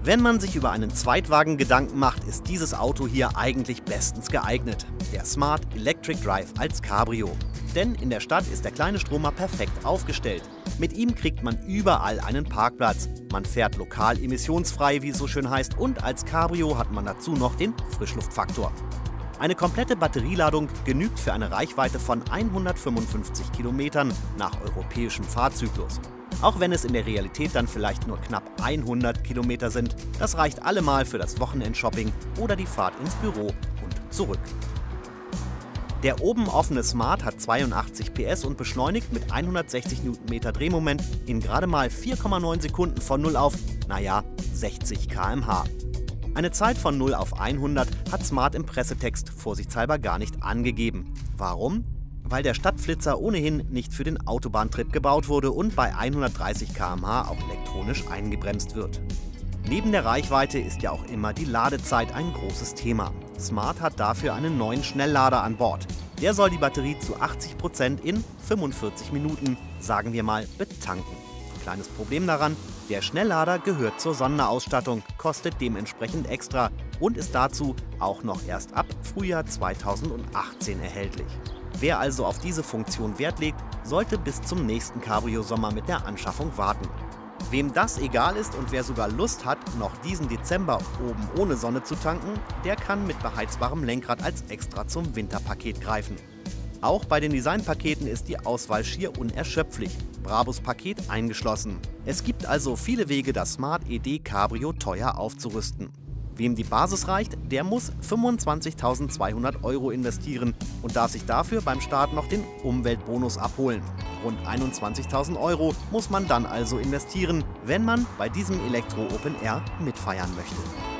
Wenn man sich über einen Zweitwagen Gedanken macht, ist dieses Auto hier eigentlich bestens geeignet. Der Smart Electric Drive als Cabrio. Denn in der Stadt ist der kleine Stromer perfekt aufgestellt. Mit ihm kriegt man überall einen Parkplatz. Man fährt lokal emissionsfrei, wie es so schön heißt, und als Cabrio hat man dazu noch den Frischluftfaktor. Eine komplette Batterieladung genügt für eine Reichweite von 155 Kilometern nach europäischem Fahrzyklus. Auch wenn es in der Realität dann vielleicht nur knapp 100 Kilometer sind, das reicht allemal für das Wochenendshopping oder die Fahrt ins Büro und zurück. Der oben offene Smart hat 82 PS und beschleunigt mit 160 Newtonmeter Drehmoment in gerade mal 4,9 Sekunden von 0 auf, 60 km/h. Eine Zeit von 0 auf 100 hat Smart im Pressetext vorsichtshalber gar nicht angegeben. Warum? Weil der Stadtflitzer ohnehin nicht für den Autobahntrip gebaut wurde und bei 130 km/h auch elektronisch eingebremst wird. Neben der Reichweite ist ja auch immer die Ladezeit ein großes Thema. Smart hat dafür einen neuen Schnelllader an Bord. Der soll die Batterie zu 80% in 45 Minuten, sagen wir mal, betanken. Kleines Problem daran, der Schnelllader gehört zur Sonderausstattung, kostet dementsprechend extra und ist dazu auch noch erst ab Frühjahr 2018 erhältlich. Wer also auf diese Funktion Wert legt, sollte bis zum nächsten Cabrio-Sommer mit der Anschaffung warten. Wem das egal ist und wer sogar Lust hat, noch diesen Dezember oben ohne Sonne zu tanken, der kann mit beheizbarem Lenkrad als Extra zum Winterpaket greifen. Auch bei den Designpaketen ist die Auswahl schier unerschöpflich, Brabus-Paket eingeschlossen. Es gibt also viele Wege, das Smart ED Cabrio teuer aufzurüsten. Wem die Basis reicht, der muss 25.200 € investieren und darf sich dafür beim Start noch den Umweltbonus abholen. Rund 21.000 € muss man dann also investieren, wenn man bei diesem Elektro Open Air mitfeiern möchte.